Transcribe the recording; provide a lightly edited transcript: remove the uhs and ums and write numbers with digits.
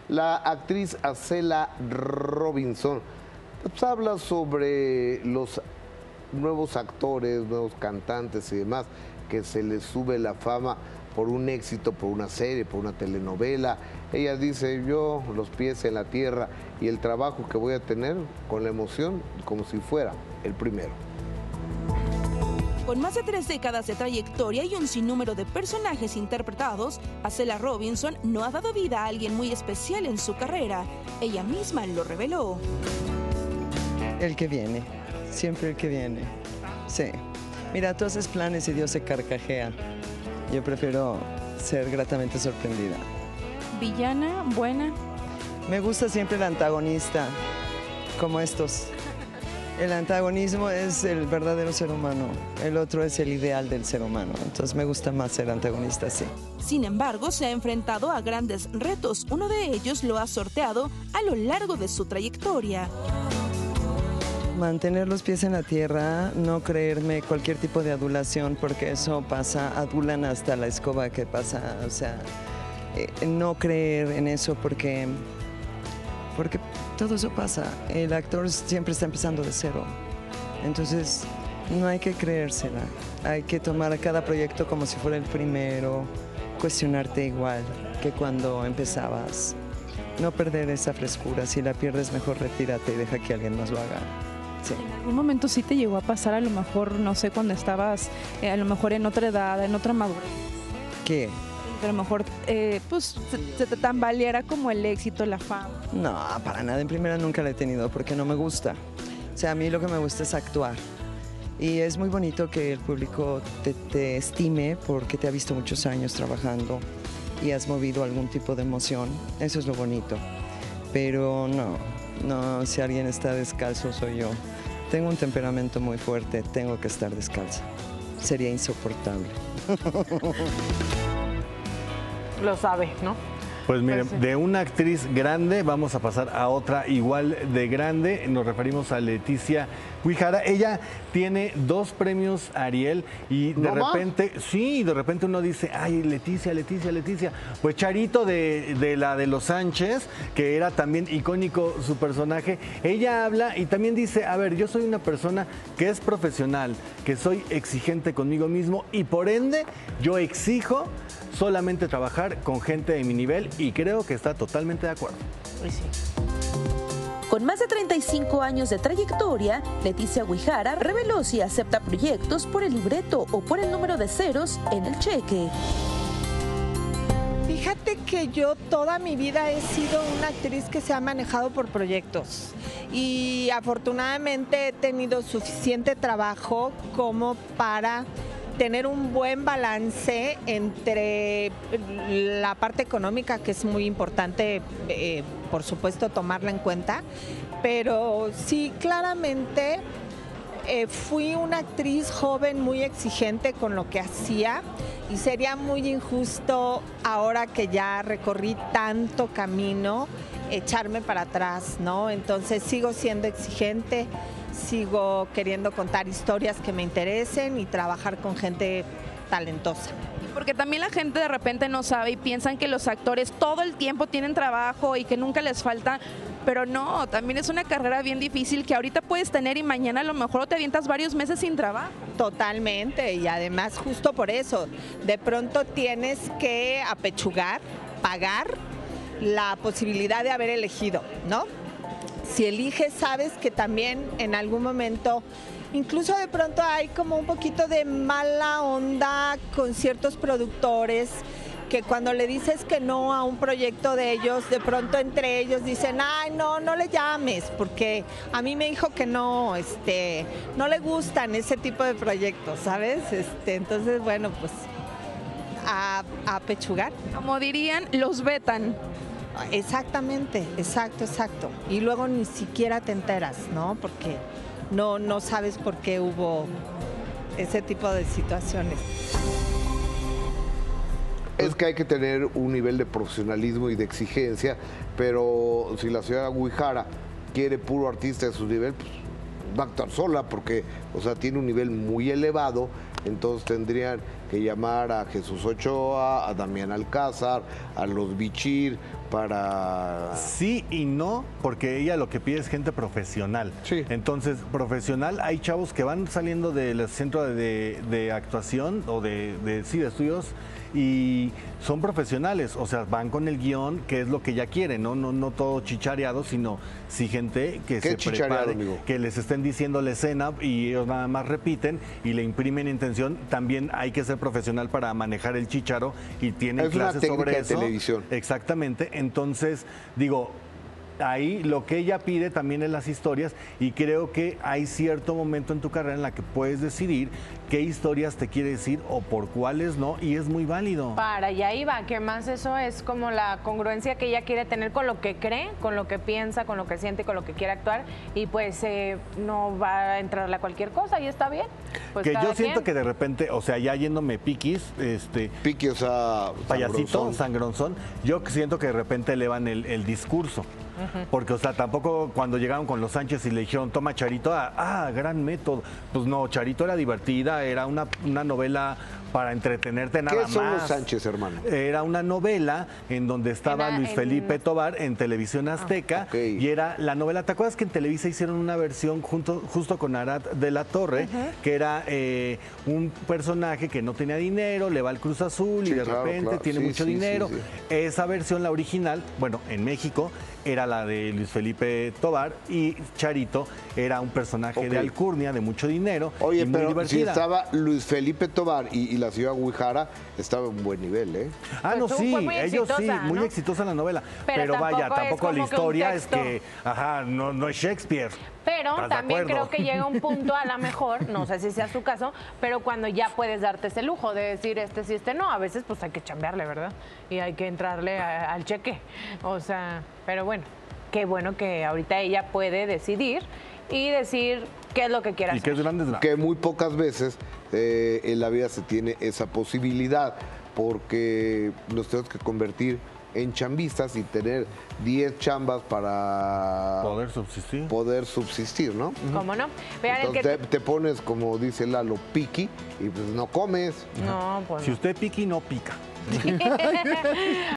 La actriz Acela Robinson pues, habla sobre los nuevos actores, nuevos cantantes y demás, que se les sube la fama por un éxito, por una serie, por una telenovela. Ella dice, yo los pies en la tierra y el trabajo que voy a tener con la emoción como si fuera el primero. Con más de 3 décadas de trayectoria y un sinnúmero de personajes interpretados, Acela Robinson no ha dado vida a alguien muy especial en su carrera. Ella misma lo reveló. El que viene, siempre el que viene. Sí. Mira, tú haces planes y Dios se carcajea. Yo prefiero ser gratamente sorprendida. ¿Villana? ¿Buena? Me gusta siempre el antagonista, como estos. El antagonismo es el verdadero ser humano, el otro es el ideal del ser humano. Entonces me gusta más ser antagonista, sí. Sin embargo, se ha enfrentado a grandes retos. Uno de ellos lo ha sorteado a lo largo de su trayectoria. Mantener los pies en la tierra, no creerme cualquier tipo de adulación, porque eso pasa, adulan hasta la escoba que pasa, o sea, no creer en eso porque todo eso pasa. El actor siempre está empezando de cero, entonces no hay que creérsela, hay que tomar cada proyecto como si fuera el primero, cuestionarte igual que cuando empezabas, no perder esa frescura, si la pierdes mejor retírate y deja que alguien más lo haga. Sí. ¿En algún momento sí te llegó a pasar, a lo mejor, no sé, cuando estabas a lo mejor en otra edad, en otra madurez? ¿Qué? Que a lo mejor pues, se te tambaleara como el éxito, la fama. No, para nada, en primera nunca la he tenido porque no me gusta. O sea, a mí lo que me gusta es actuar. Y es muy bonito que el público te estime porque te ha visto muchos años trabajando y has movido algún tipo de emoción. Eso es lo bonito. Pero no, si alguien está descalzo soy yo. Tengo un temperamento muy fuerte, tengo que estar descalza. Sería insoportable. Lo sabe, ¿no? Pues miren, Pues sí. de una actriz grande vamos a pasar a otra igual de grande. Nos referimos a Leticia Huijara. Ella tiene 2 premios Ariel y de repente, sí, de repente uno dice, ay, Leticia, Leticia, Leticia. Pues Charito de la de los Sánchez, que era también icónico su personaje, ella habla y también dice, a ver, yo soy una persona que es profesional, que soy exigente conmigo mismo y por ende yo exijo solamente trabajar con gente de mi nivel y creo que está totalmente de acuerdo. Pues sí. Con más de 35 años de trayectoria, Leticia Huijara reveló si acepta proyectos por el libreto o por el número de ceros en el cheque. Fíjate que yo toda mi vida he sido una actriz que se ha manejado por proyectos y afortunadamente he tenido suficiente trabajo como para tener un buen balance entre la parte económica, que es muy importante, por supuesto, tomarla en cuenta, pero sí, claramente fui una actriz joven muy exigente con lo que hacía y sería muy injusto ahora que ya recorrí tanto camino echarme para atrás, ¿no? Entonces sigo siendo exigente, sigo queriendo contar historias que me interesen y trabajar con gente talentosa. Porque también la gente de repente no sabe y piensan que los actores todo el tiempo tienen trabajo y que nunca les falta, pero no, también es una carrera bien difícil que ahorita puedes tener y mañana a lo mejor te avientas varios meses sin trabajo. Totalmente, y además justo por eso, de pronto tienes que apechugar, pagar la posibilidad de haber elegido, ¿no? Si eliges, sabes que también en algún momento, incluso de pronto hay como un poquito de mala onda con ciertos productores que cuando le dices que no a un proyecto de ellos, de pronto entre ellos dicen, ay, no le llames, porque a mí me dijo que no le gustan ese tipo de proyectos, ¿sabes? Entonces, bueno, pues a pechugar. Como dirían, los vetan. Exactamente, exacto. Y luego ni siquiera te enteras, ¿no? Porque no sabes por qué hubo ese tipo de situaciones. Es que hay que tener un nivel de profesionalismo y de exigencia, pero si la señora Huijara quiere puro artista de su nivel, pues va a actuar sola porque, o sea, tiene un nivel muy elevado, entonces tendrían que llamar a Jesús Ochoa, a Damián Alcázar, a los Bichir para... Sí y no, porque ella lo que pide es gente profesional. Sí. Entonces, profesional, hay chavos que van saliendo del centro de actuación o de estudios y son profesionales, o sea, van con el guión, que es lo que ella quiere, no todo chichareado, sino sí gente que se prepare, amigo? Que les estén diciendo la escena y ellos nada más repiten y le imprimen intención. También hay que ser profesional para manejar el chícharo y tienen clases sobre eso. Televisión. Exactamente, entonces digo, ahí lo que ella pide también es las historias y creo que hay cierto momento en tu carrera en la que puedes decidir qué historias te quiere decir o por cuáles no, y es muy válido. Para allá iba, que más eso es como la congruencia que ella quiere tener con lo que cree, con lo que piensa, con lo que siente, con lo que quiere actuar, y pues no va a entrarle a cualquier cosa y está bien. Pues que yo siento que de repente, o sea, ya yéndome piquis, Piqui, o sea, payasito, sangronzón, yo siento que de repente elevan el discurso. Porque, o sea, tampoco cuando llegaron con los Sánchez y le dijeron, toma Charito, gran método. Pues no, Charito era divertida, era una novela para entretenerte nada más. ¿Qué son los Sánchez, hermano? Era una novela en donde estaba Luis Felipe Tobar en Televisión Azteca. Y era la novela, ¿te acuerdas que en Televisa hicieron una versión justo con Arad de la Torre, que era un personaje que no tenía dinero, le va al Cruz Azul y de repente tiene mucho dinero? Esa versión, la original, bueno, en México, era la de Luis Felipe Tobar y Charito era un personaje de alcurnia, de mucho dinero. Oye, y muy pero divertida. si estaba Luis Felipe Tobar y la señora Guijara, estaba en buen nivel, ¿eh? No, sí, ellos sí, muy ¿no? exitosa la novela. Pero vaya, tampoco la historia es que, no es Shakespeare. Pero también creo que llega un punto, a lo mejor, no sé si sea su caso, pero cuando ya puedes darte ese lujo de decir sí, no, a veces pues hay que chambearle, ¿verdad? Y hay que entrarle al cheque. O sea, pero bueno, qué bueno que ahorita ella puede decidir y decir qué es lo que quiere hacer. Y que es grande. Que muy pocas veces en la vida se tiene esa posibilidad, porque nos tenemos que convertir en chambistas y tener 10 chambas para poder subsistir, ¿no? ¿Cómo no? Vean, entonces te pones, como dice Lalo, piqui y pues no comes. No, pues si usted piqui, no pica.